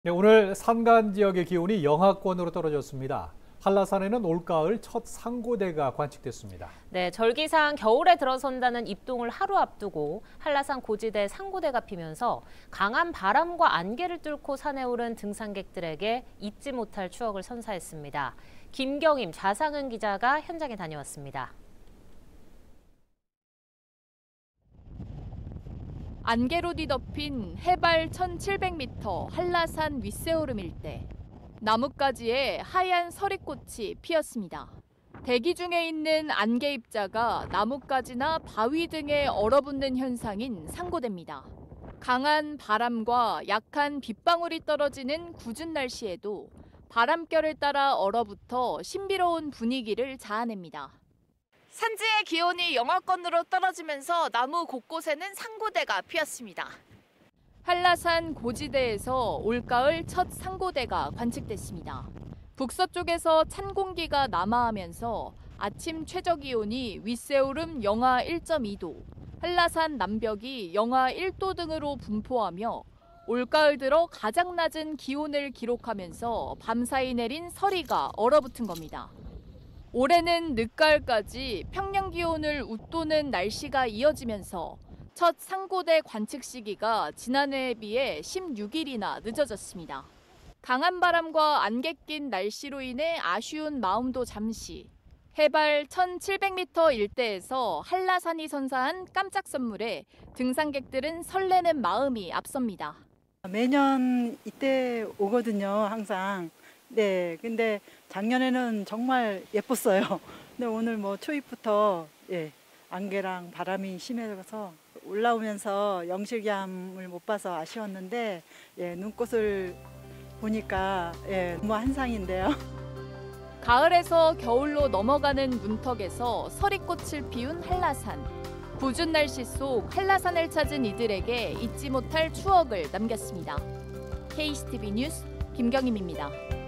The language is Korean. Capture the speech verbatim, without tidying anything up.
네, 오늘 산간 지역의 기온이 영하권으로 떨어졌습니다. 한라산에는 올가을 첫 상고대가 관측됐습니다. 네, 절기상 겨울에 들어선다는 입동을 하루 앞두고 한라산 고지대 상고대가 피면서 강한 바람과 안개를 뚫고 산에 오른 등산객들에게 잊지 못할 추억을 선사했습니다. 김경임, 좌상은 기자가 현장에 다녀왔습니다. 안개로 뒤덮인 해발 천칠백 미터 한라산 윗세오름 일대. 나뭇가지에 하얀 서리꽃이 피었습니다. 대기 중에 있는 안개 입자가 나뭇가지나 바위 등에 얼어붙는 현상인 상고대입니다. 강한 바람과 약한 빗방울이 떨어지는 궂은 날씨에도 바람결을 따라 얼어붙어 신비로운 분위기를 자아냅니다. 산지의 기온이 영하권으로 떨어지면서 나무 곳곳에는 상고대가 피었습니다. 한라산 고지대에서 올가을 첫 상고대가 관측됐습니다. 북서쪽에서 찬 공기가 남하하면서 아침 최저 기온이 윗세오름 영하 일 점 이 도, 한라산 남벽이 영하 일 도 등으로 분포하며 올가을 들어 가장 낮은 기온을 기록하면서 밤사이 내린 서리가 얼어붙은 겁니다. 올해는 늦가을까지 평년 기온을 웃도는 날씨가 이어지면서 첫 상고대 관측 시기가 지난해에 비해 십육 일이나 늦어졌습니다. 강한 바람과 안개 낀 날씨로 인해 아쉬운 마음도 잠시. 해발 천칠백 미터 일대에서 한라산이 선사한 깜짝 선물에 등산객들은 설레는 마음이 앞섭니다. 매년 이때 오거든요, 항상. 네, 근데 작년에는 정말 예뻤어요. 근데 오늘 뭐 초입부터 예, 안개랑 바람이 심해져서 올라오면서 영실기암을 못 봐서 아쉬웠는데 예, 눈꽃을 보니까 예, 너무 한상인데요. 가을에서 겨울로 넘어가는 문턱에서 서리꽃을 피운 한라산. 궂은 날씨 속 한라산을 찾은 이들에게 잊지 못할 추억을 남겼습니다. 케이씨티비 뉴스 김경임입니다.